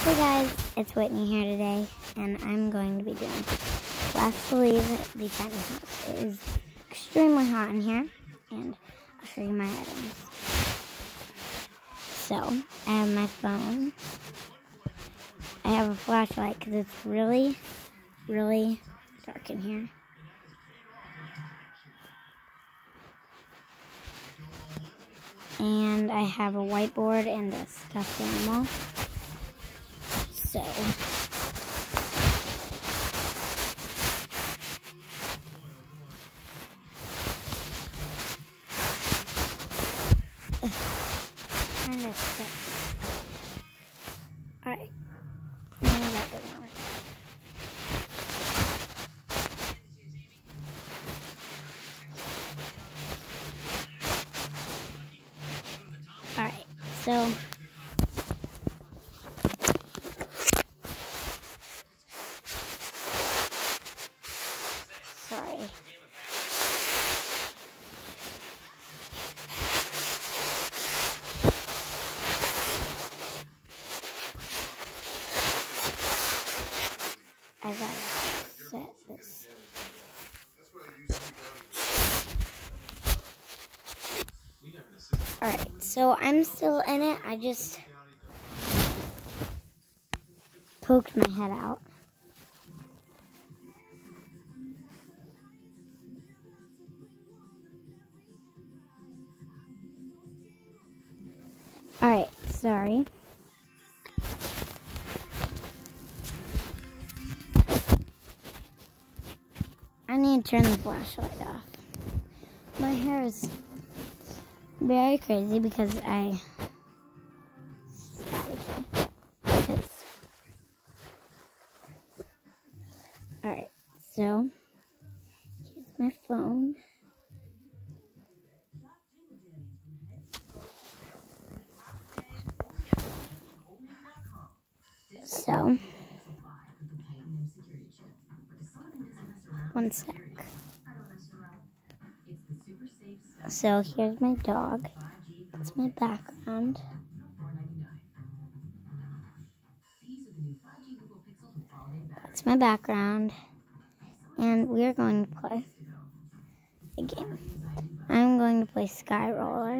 Hey guys, it's Whitney here today, and I'm going to be doing Last Believe the Tiny House. It is extremely hot in here, and I'll show you my items. So, I have my phone. I have a flashlight because it's really, really dark in here. And I have a whiteboard and a stuffed animal. So, kind of stuck. Alright, now that doesn't work. Alright, so sorry. I gotta set this. Alright, so I'm still in it. I just poked my head out. Alright, sorry. I need to turn the flashlight off. My hair is very crazy because Alright, so here's my phone. So, one sec. So here's my dog. That's my background. That's my background. And we're going to play a game. I'm going to play Sky Roller.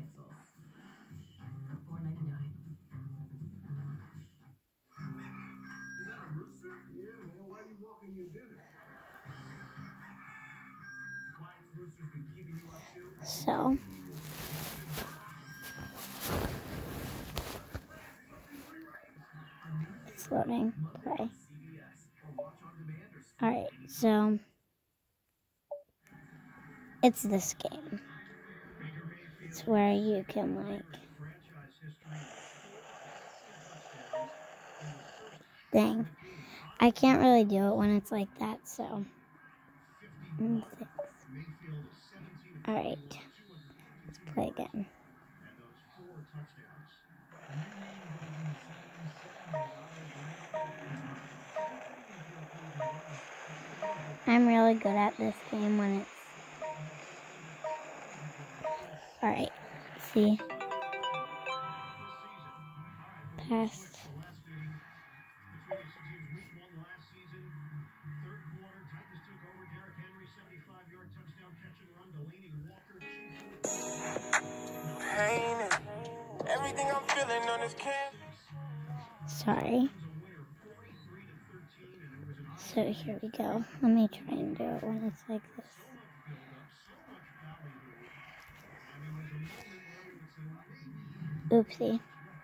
So, it's loading. Play. Alright, so it's this game. It's where you can, dang. I can't really do it when it's like that, so. Alright. Let's play again. I'm really good at this game when it's... Alright. See? Past. Everything I'm feeling on this can. Sorry. So here we go. Let me try and do it when it's like this. Oopsie.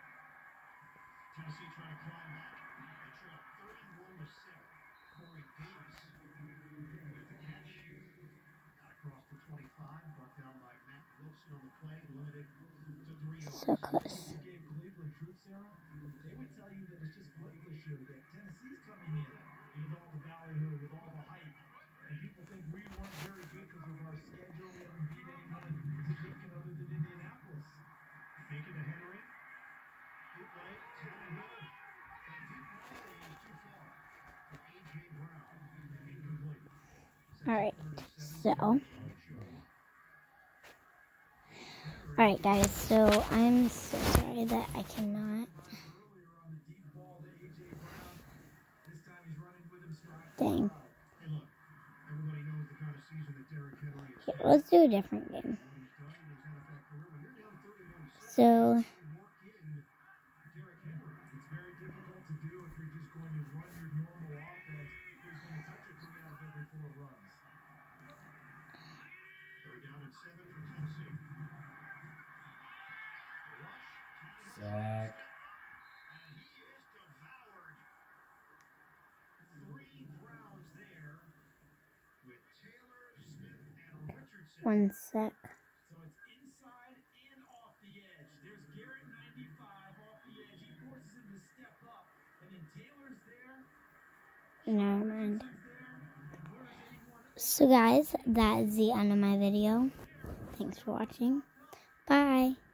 So close. Alright, so. Alright guys, so I'm so sorry that I cannot Dang. Here, let's do a different game. So, Zach. one sec. Never mind. So guys, that is the end of my video. Thanks for watching. Bye.